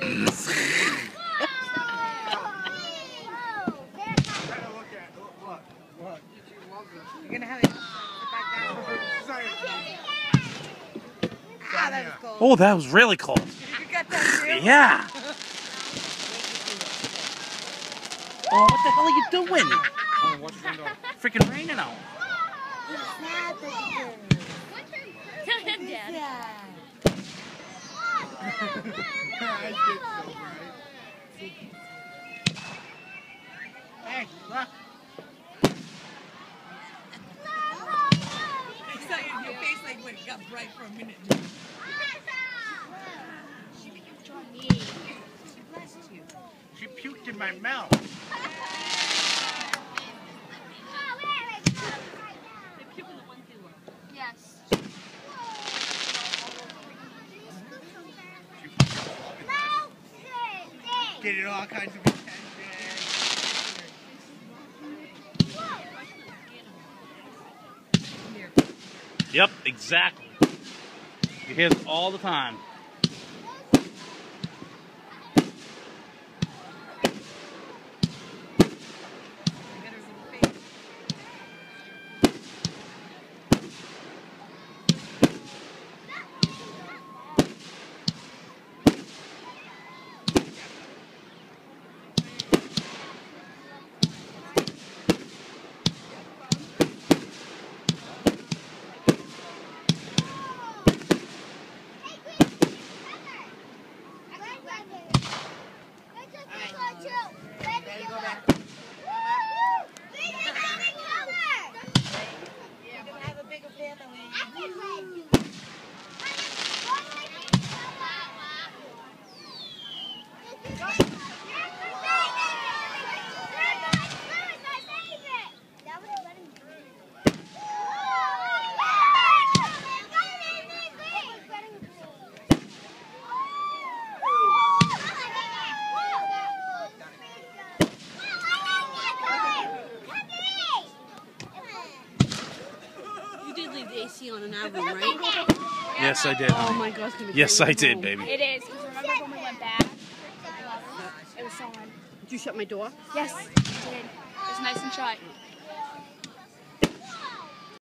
You're gonna have it back down. Ah, that was cold. Oh, that was really cold. You got that too? Yeah. Oh, what the hell are you doing? Freaking raining out. Tell him, Dad. Hey, look. Your face like when it got bright for a minute. She puked on me. She blessed you. She puked in my mouth. Yes. Getting all kinds of attention. Yep, exactly. You hear this all the time. You did leave the AC on in our room, right? Yes, I did. Oh my God! Yes, I did, baby. It is. Because remember when we went back? It was so on. Did you shut my door? Yes, it did. It was nice and shut.